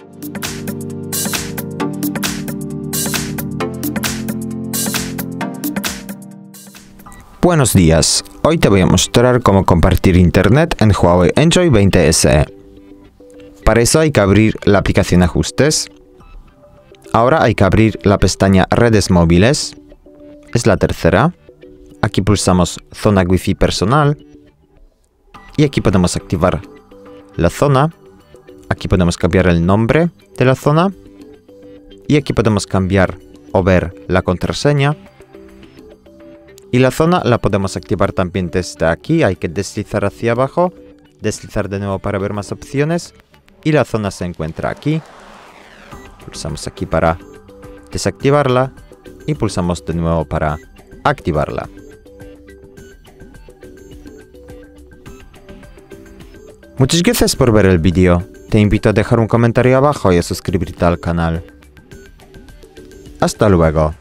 Buenos días, hoy te voy a mostrar cómo compartir internet en Huawei Enjoy 20 SE. Para eso hay que abrir la aplicación Ajustes. Ahora hay que abrir la pestaña Redes móviles. Es la tercera. Aquí pulsamos Zona Wi-Fi personal. Y aquí podemos activar la zona. Aquí podemos cambiar el nombre de la zona. Y aquí podemos cambiar o ver la contraseña. Y la zona la podemos activar también desde aquí. Hay que deslizar hacia abajo. Deslizar de nuevo para ver más opciones. Y la zona se encuentra aquí. Pulsamos aquí para desactivarla. Y pulsamos de nuevo para activarla. Muchas gracias por ver el vídeo. Te invito a dejar un comentario abajo y a suscribirte al canal. Hasta luego.